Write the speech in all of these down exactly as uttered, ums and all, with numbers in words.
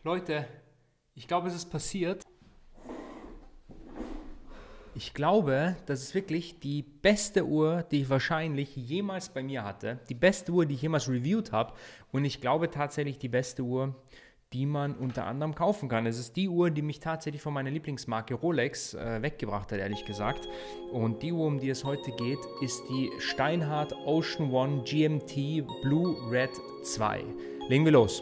Leute, ich glaube, es ist passiert. Ich glaube, das ist wirklich die beste Uhr, die ich wahrscheinlich jemals bei mir hatte. Die beste Uhr, die ich jemals reviewed habe. Und ich glaube tatsächlich die beste Uhr, die man unter anderem kaufen kann. Es ist die Uhr, die mich tatsächlich von meiner Lieblingsmarke Rolex äh, weggebracht hat, ehrlich gesagt. Und die Uhr, um die es heute geht, ist die Steinhart Ocean One G M T Blue Red zwei. Legen wir los.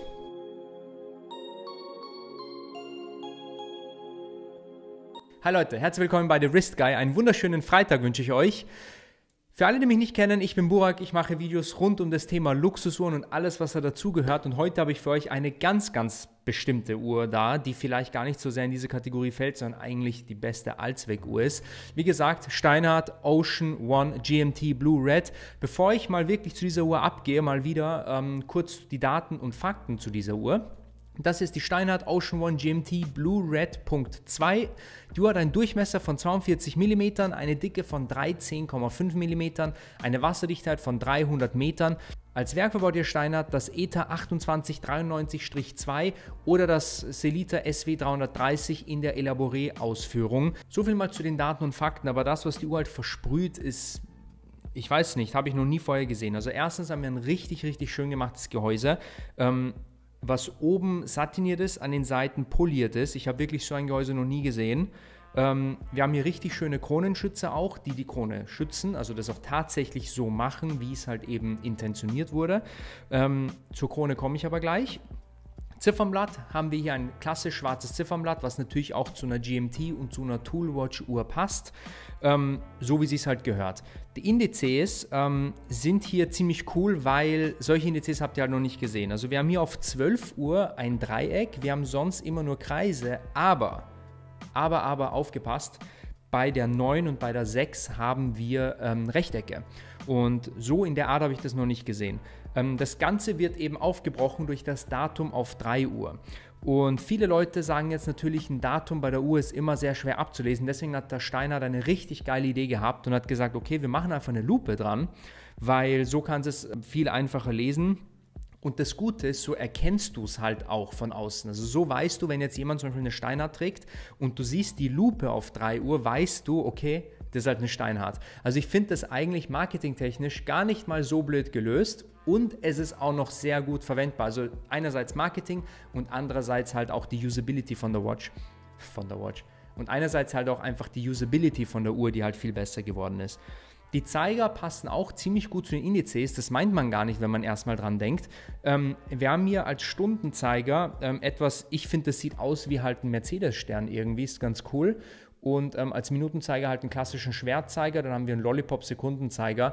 Hi Leute, herzlich willkommen bei The Wrist Guy. Einen wunderschönen Freitag wünsche ich euch. Für alle, die mich nicht kennen, ich bin Burak, ich mache Videos rund um das Thema Luxusuhren und alles, was da dazugehört. Und heute habe ich für euch eine ganz, ganz bestimmte Uhr da, die vielleicht gar nicht so sehr in diese Kategorie fällt, sondern eigentlich die beste Allzweckuhr ist. Wie gesagt, Steinhart Ocean One G M T Blue Red. Bevor ich mal wirklich zu dieser Uhr abgehe, mal wieder ähm, kurz die Daten und Fakten zu dieser Uhr. Das ist die Steinhart Ocean One G M T Blue Red Punkt zwei. Die Uhr hat einen Durchmesser von zweiundvierzig Millimeter, eine Dicke von dreizehn Komma fünf Millimeter, eine Wasserdichtheit von dreihundert Metern. Als Werk verbaut ihr Steinhart das E T A achtundzwanzig dreiundneunzig zwei oder das Sellita S W dreihundertdreißig in der Elaboré-Ausführung. So viel mal zu den Daten und Fakten, aber das, was die Uhr halt versprüht, ist... Ich weiß nicht, habe ich noch nie vorher gesehen. Also erstens haben wir ein richtig, richtig schön gemachtes Gehäuse. Ähm, was oben satiniert ist, an den Seiten poliert ist. Ich habe wirklich so ein Gehäuse noch nie gesehen. Ähm, wir haben hier richtig schöne Kronenschützer auch, die die Krone schützen, also das auch tatsächlich so machen, wie es halt eben intentioniert wurde. Ähm, zur Krone komme ich aber gleich. Ziffernblatt haben wir hier ein klassisch schwarzes Ziffernblatt, was natürlich auch zu einer G M T und zu einer Toolwatch-Uhr passt, ähm, so wie sie es halt gehört. Die Indizes ähm, sind hier ziemlich cool, weil solche Indizes habt ihr halt noch nicht gesehen. Also wir haben hier auf zwölf Uhr ein Dreieck, wir haben sonst immer nur Kreise, aber, aber, aber aufgepasst, bei der neun und bei der sechs haben wir ähm, Rechtecke. Und so in der Art habe ich das noch nicht gesehen. Ähm, das Ganze wird eben aufgebrochen durch das Datum auf drei Uhr. Und viele Leute sagen jetzt natürlich, ein Datum bei der Uhr ist immer sehr schwer abzulesen. Deswegen hat der Steinhart eine richtig geile Idee gehabt und hat gesagt, okay, wir machen einfach eine Lupe dran, weil so kannst du es viel einfacher lesen. Und das Gute ist, so erkennst du es halt auch von außen. Also so weißt du, wenn jetzt jemand zum Beispiel eine Steinhart trägt und du siehst die Lupe auf drei Uhr, weißt du, okay, das ist halt eine Steinhart. Also ich finde das eigentlich marketingtechnisch gar nicht mal so blöd gelöst und es ist auch noch sehr gut verwendbar. Also einerseits Marketing und andererseits halt auch die Usability von der Watch. Von der Watch. Und einerseits halt auch einfach die Usability von der Uhr, die halt viel besser geworden ist. Die Zeiger passen auch ziemlich gut zu den Indizes, das meint man gar nicht, wenn man erstmal dran denkt. Ähm, wir haben hier als Stundenzeiger ähm, etwas, ich finde, das sieht aus wie halt ein Mercedes-Stern irgendwie, ist ganz cool. Und ähm, als Minutenzeiger halt einen klassischen Schwertzeiger, dann haben wir einen Lollipop-Sekundenzeiger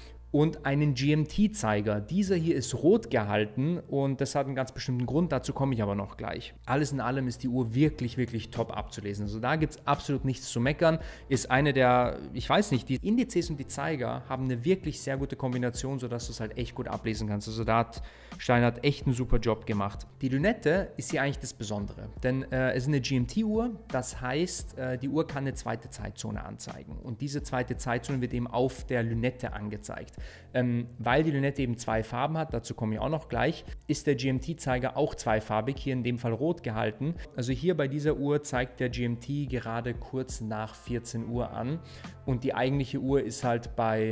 und einen G M T-Zeiger. Dieser hier ist rot gehalten und das hat einen ganz bestimmten Grund, dazu komme ich aber noch gleich. Alles in allem ist die Uhr wirklich, wirklich top abzulesen. Also da gibt es absolut nichts zu meckern. Ist eine der, ich weiß nicht, die Indizes und die Zeiger haben eine wirklich sehr gute Kombination, sodass du es halt echt gut ablesen kannst. Also da hat Steinhart echt einen super Job gemacht. Die Lünette ist hier eigentlich das Besondere, denn äh, es ist eine G M T-Uhr, das heißt, äh, die Uhr kann eine zweite Zeitzone anzeigen und diese zweite Zeitzone wird eben auf der Lünette angezeigt. Ähm, weil die Lünette eben zwei Farben hat, dazu komme ich auch noch gleich, ist der G M T-Zeiger auch zweifarbig, hier in dem Fall rot gehalten. Also hier bei dieser Uhr zeigt der G M T gerade kurz nach vierzehn Uhr an und die eigentliche Uhr ist halt bei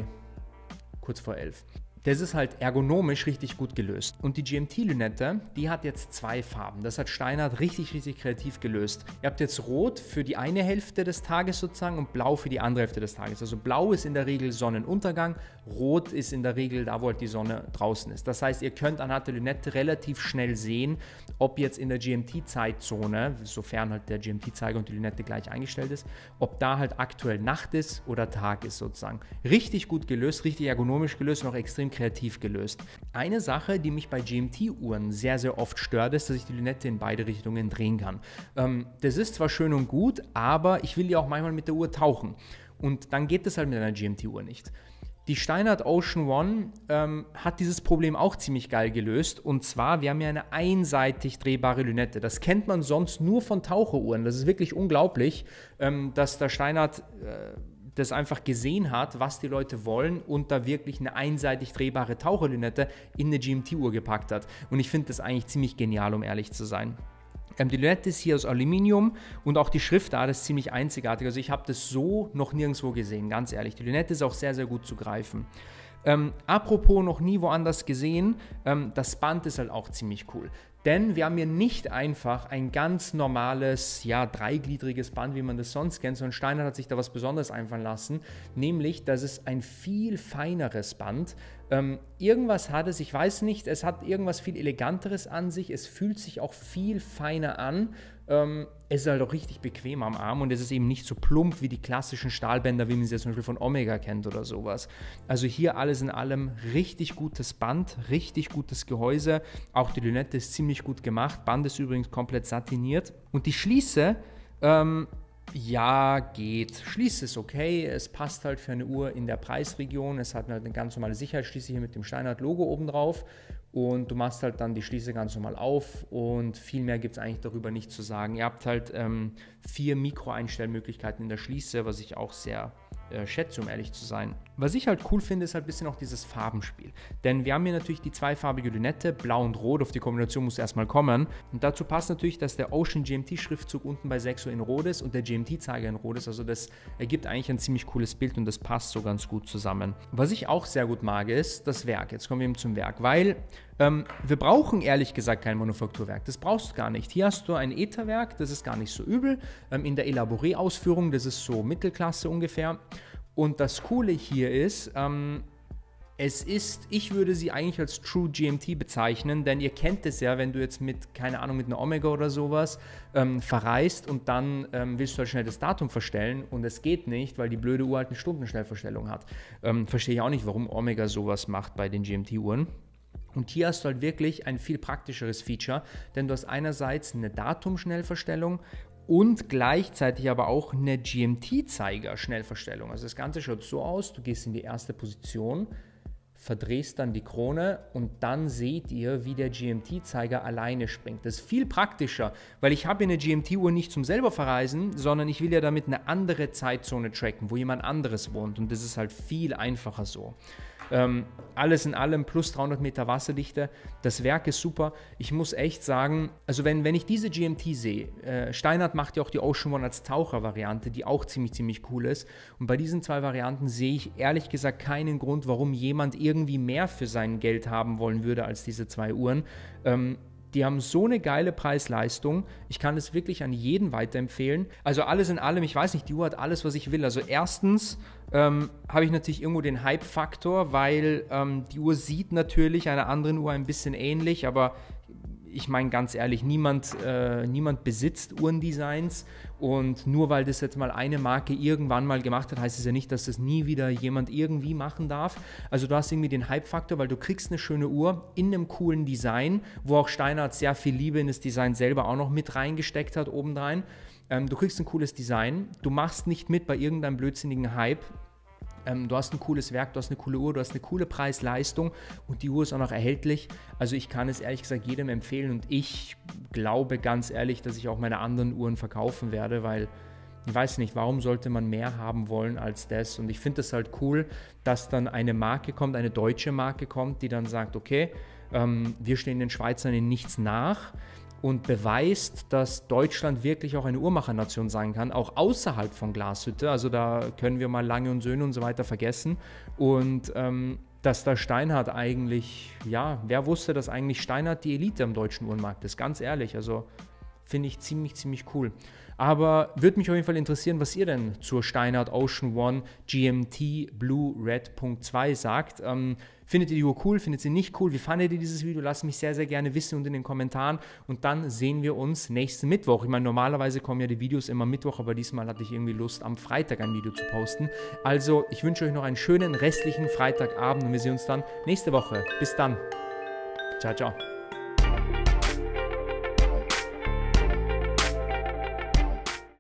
kurz vor elf. Das ist halt ergonomisch richtig gut gelöst. Und die G M T-Lünette, die hat jetzt zwei Farben. Das hat Steinhart richtig, richtig kreativ gelöst. Ihr habt jetzt Rot für die eine Hälfte des Tages sozusagen und Blau für die andere Hälfte des Tages. Also Blau ist in der Regel Sonnenuntergang, Rot ist in der Regel da, wo halt die Sonne draußen ist. Das heißt, ihr könnt anhand der Lünette relativ schnell sehen, ob jetzt in der G M T-Zeitzone, sofern halt der G M T-Zeiger und die Lünette gleich eingestellt ist, ob da halt aktuell Nacht ist oder Tag ist sozusagen. Richtig gut gelöst, richtig ergonomisch gelöst und auch extrem kreativ gelöst. Eine Sache, die mich bei G M T-Uhren sehr, sehr oft stört, ist, dass ich die Lünette in beide Richtungen drehen kann. Ähm, das ist zwar schön und gut, aber ich will ja auch manchmal mit der Uhr tauchen. Und dann geht das halt mit einer G M T-Uhr nicht. Die Steinhart Ocean One ähm, hat dieses Problem auch ziemlich geil gelöst. Und zwar, wir haben ja eine einseitig drehbare Lünette. Das kennt man sonst nur von Taucheruhren. Das ist wirklich unglaublich, ähm, dass der Steinhart äh, das einfach gesehen hat, was die Leute wollen und da wirklich eine einseitig drehbare Taucherlünette in eine G M T-Uhr gepackt hat. Und ich finde das eigentlich ziemlich genial, um ehrlich zu sein. Ähm, die Lünette ist hier aus Aluminium und auch die Schriftart ist ziemlich einzigartig. Also ich habe das so noch nirgendwo gesehen, ganz ehrlich. Die Lünette ist auch sehr, sehr gut zu greifen. Ähm, apropos noch nie woanders gesehen, ähm, das Band ist halt auch ziemlich cool. Denn wir haben hier nicht einfach ein ganz normales, ja, dreigliedriges Band, wie man das sonst kennt, sondern Steinert hat sich da was Besonderes einfallen lassen, nämlich, dass es ein viel feineres Band. Ähm, irgendwas hat es, ich weiß nicht, es hat irgendwas viel Eleganteres an sich, es fühlt sich auch viel feiner an. Ähm, es ist halt auch richtig bequem am Arm und es ist eben nicht so plump wie die klassischen Stahlbänder, wie man sie jetzt zum Beispiel von Omega kennt oder sowas. Also hier alles in allem richtig gutes Band, richtig gutes Gehäuse. Auch die Lünette ist ziemlich gut gemacht. Band ist übrigens komplett satiniert. Und die Schließe, ähm, ja, geht. Schließe ist okay. Es passt halt für eine Uhr in der Preisregion. Es hat halt eine ganz normale Sicherheitsschließe hier mit dem Steinert-Logo oben drauf. Und du machst halt dann die Schließe ganz normal auf und viel mehr gibt es eigentlich darüber nicht zu sagen. Ihr habt halt ähm, vier Mikro-Einstellmöglichkeiten in der Schließe, was ich auch sehr äh, schätze, um ehrlich zu sein. Was ich halt cool finde, ist halt ein bisschen auch dieses Farbenspiel. Denn wir haben hier natürlich die zweifarbige Lünette, blau und rot, auf die Kombination muss erstmal kommen. Und dazu passt natürlich, dass der Ocean G M T-Schriftzug unten bei sechs Uhr in rot ist und der G M T-Zeiger in rot ist. Also das ergibt eigentlich ein ziemlich cooles Bild und das passt so ganz gut zusammen. Was ich auch sehr gut mag, ist das Werk. Jetzt kommen wir eben zum Werk, weil ähm, wir brauchen ehrlich gesagt kein Manufakturwerk. Das brauchst du gar nicht. Hier hast du ein Etherwerk, das ist gar nicht so übel. Ähm, in der Elaboré-Ausführung, das ist so Mittelklasse ungefähr. Und das Coole hier ist, ähm, es ist, ich würde sie eigentlich als True G M T bezeichnen, denn ihr kennt es ja, wenn du jetzt mit, keine Ahnung, mit einer Omega oder sowas ähm, verreist und dann ähm, willst du halt schnell das Datum verstellen und es geht nicht, weil die blöde Uhr halt eine Stundenschnellverstellung hat. Ähm, verstehe ich auch nicht, warum Omega sowas macht bei den G M T-Uhren. Und hier hast du halt wirklich ein viel praktischeres Feature, denn du hast einerseits eine Datumschnellverstellung und gleichzeitig aber auch eine G M T-Zeiger-Schnellverstellung. Also das Ganze schaut so aus, du gehst in die erste Position, verdrehst dann die Krone und dann seht ihr, wie der G M T-Zeiger alleine springt. Das ist viel praktischer, weil ich habe eine G M T-Uhr nicht zum selber verreisen, sondern ich will ja damit eine andere Zeitzone tracken, wo jemand anderes wohnt und das ist halt viel einfacher so. Ähm, alles in allem plus dreihundert Meter Wasserdichte. Das Werk ist super. Ich muss echt sagen, also wenn, wenn ich diese G M T sehe, äh, Steinert macht ja auch die Ocean One als Taucher-Variante, die auch ziemlich, ziemlich cool ist. Und bei diesen zwei Varianten sehe ich ehrlich gesagt keinen Grund, warum jemand irgendwie mehr für sein Geld haben wollen würde als diese zwei Uhren. Ähm, Die haben so eine geile Preis-Leistung. Ich kann es wirklich an jeden weiterempfehlen. Also alles in allem, ich weiß nicht, die Uhr hat alles, was ich will. Also erstens ähm, habe ich natürlich irgendwo den Hype-Faktor, weil ähm, die Uhr sieht natürlich einer anderen Uhr ein bisschen ähnlich, aber ich meine ganz ehrlich, niemand, äh, niemand besitzt Uhrendesigns und nur weil das jetzt mal eine Marke irgendwann mal gemacht hat, heißt es ja nicht, dass das nie wieder jemand irgendwie machen darf. Also du hast irgendwie den Hype-Faktor, weil du kriegst eine schöne Uhr in einem coolen Design, wo auch Steinert sehr viel Liebe in das Design selber auch noch mit reingesteckt hat obendrein. Ähm, du kriegst ein cooles Design, du machst nicht mit bei irgendeinem blödsinnigen Hype. Ähm, du hast ein cooles Werk, du hast eine coole Uhr, du hast eine coole Preis-Leistung und die Uhr ist auch noch erhältlich. Also ich kann es ehrlich gesagt jedem empfehlen und ich glaube ganz ehrlich, dass ich auch meine anderen Uhren verkaufen werde, weil ich weiß nicht, warum sollte man mehr haben wollen als das? Und ich finde es halt cool, dass dann eine Marke kommt, eine deutsche Marke kommt, die dann sagt, okay, ähm, wir stehen den Schweizern in nichts nach. Und beweist, dass Deutschland wirklich auch eine Uhrmachernation sein kann, auch außerhalb von Glashütte. Also da können wir mal Lange und Söhne und so weiter vergessen. Und ähm, dass da Steinert eigentlich, ja, wer wusste, dass eigentlich Steinert die Elite am deutschen Uhrenmarkt ist, ganz ehrlich. Also finde ich ziemlich, ziemlich cool. Aber würde mich auf jeden Fall interessieren, was ihr denn zur Steinert Ocean One G M T Blue Red Punkt zwei sagt. Ähm, findet ihr die Uhr cool? Findet ihr nicht cool? Wie fandet ihr dieses Video? Lasst mich sehr, sehr gerne wissen unten in den Kommentaren. Und dann sehen wir uns nächsten Mittwoch. Ich meine, normalerweise kommen ja die Videos immer Mittwoch, aber diesmal hatte ich irgendwie Lust, am Freitag ein Video zu posten. Also, ich wünsche euch noch einen schönen restlichen Freitagabend und wir sehen uns dann nächste Woche. Bis dann. Ciao, ciao.